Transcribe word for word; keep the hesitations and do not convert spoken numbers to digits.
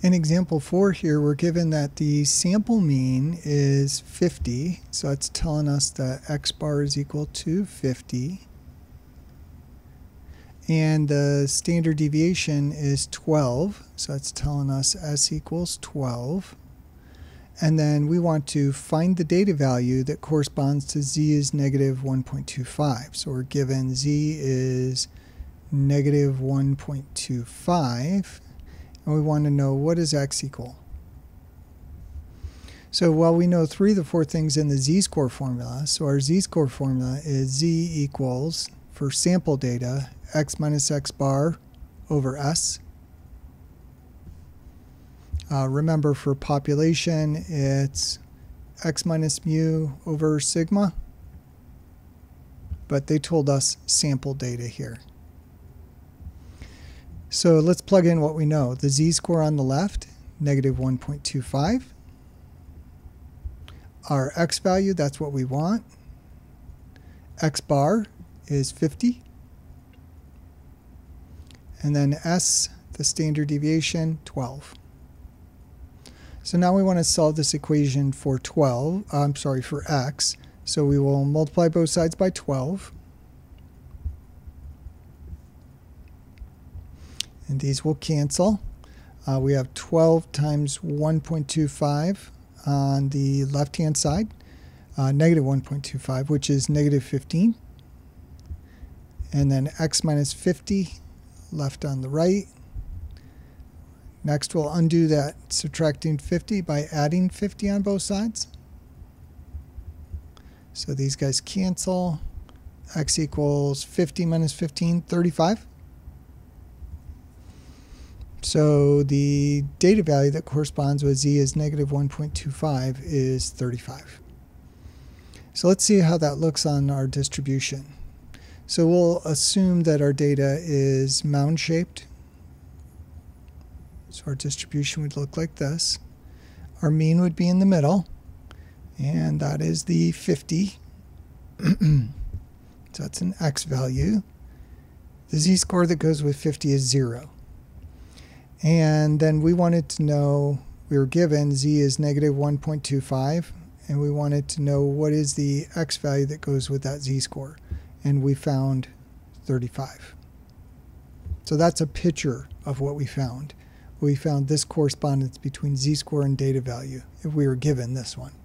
In example four here, we're given that the sample mean is fifty, so that's telling us that x bar is equal to fifty. And the standard deviation is twelve, so that's telling us s equals twelve. And then we want to find the data value that corresponds to z is negative one point two five. So we're given z is negative one point two five. And we want to know what is x equal. So while we know three of the four things in the z-score formula, so our z-score formula is z equals, for sample data, x minus x bar over s. Uh, remember, for population, it's x minus mu over sigma, but they told us sample data here. So let's plug in what we know. The z-score on the left, negative one point two five. Our x value, that's what we want. X bar is fifty. And then s, the standard deviation, twelve. So now we want to solve this equation for twelve, uh, I'm sorry, for x. So we will multiply both sides by twelve. And these will cancel. Uh, we have twelve times one point two five on the left-hand side, uh, negative one point two five, which is negative fifteen. And then x minus fifty left on the right. Next, we'll undo that, subtracting fifty by adding fifty on both sides. So these guys cancel. X equals fifty minus fifteen, thirty-five. So the data value that corresponds with z is negative one point two five is thirty-five. So let's see how that looks on our distribution. So we'll assume that our data is mound-shaped. So our distribution would look like this. Our mean would be in the middle, and that is the fifty. So that's an x value. The z-score that goes with fifty is zero. And then we wanted to know, we were given z is negative one point two five, and we wanted to know what is the x value that goes with that z-score. And we found thirty-five. So that's a picture of what we found. We found this correspondence between z-score and data value if we were given this one.